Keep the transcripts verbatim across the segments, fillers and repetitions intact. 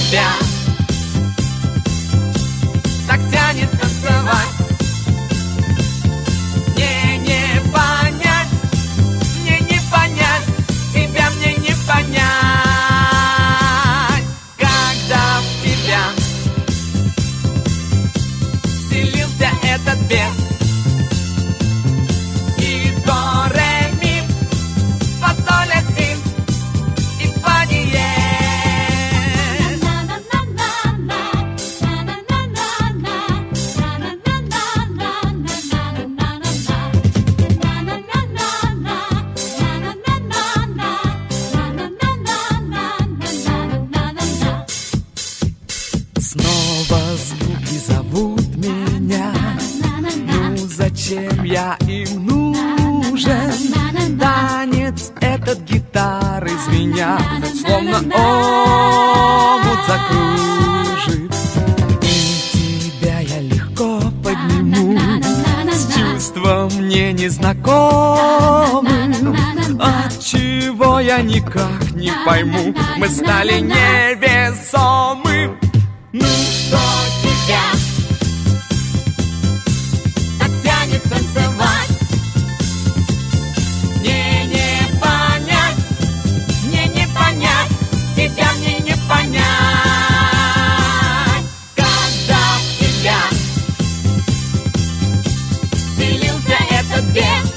тебя так тянет танцевать. Мне не понять, мне не понять, тебя мне не понять, когда в тебя вселился этот бес. И до, ре, ми, фа, соль, ля, си, и фа, диез. Снова звуки зовут меня. Ну зачем я им нужен? Танец этот гитары звенят, словно омут закружит. И тебя я легко подниму с чувством мне незнакомым. Отчего я никак не пойму, мы стали невесомы. Ну что тебя так тянет танцевать? Мне не понять, мне не понять, тебя мне не понять, когда в тебя вселился этот бес.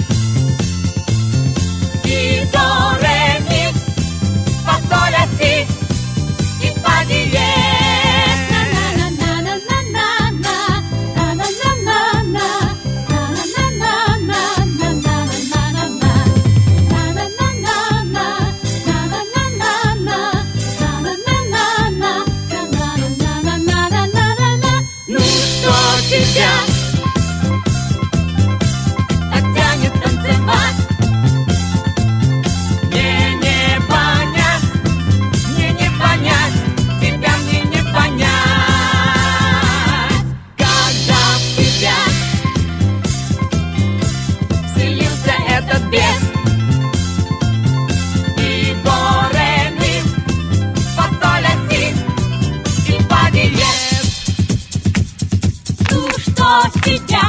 И до, ре, ми, фа, соль, ля, си, и фа, диез. Тебя так тянет танцевать. Мне не понять, мне не понять, тебя мне не понять, когда в тебя вселился этот бес. И до, ре, ми, фа, соль, ля, си, и фа, диез. Что тебя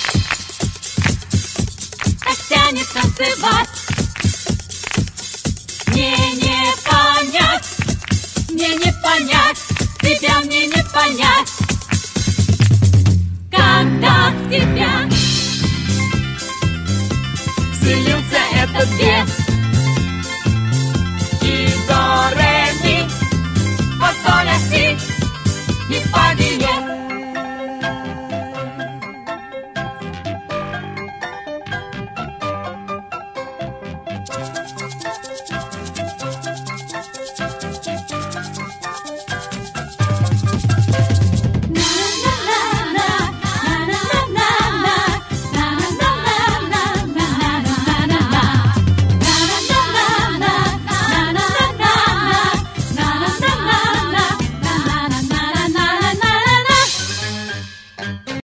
так тянет танцевать? Мне не понять, мне не понять, тебя мне не понять, когда в тебя вселился этот бес.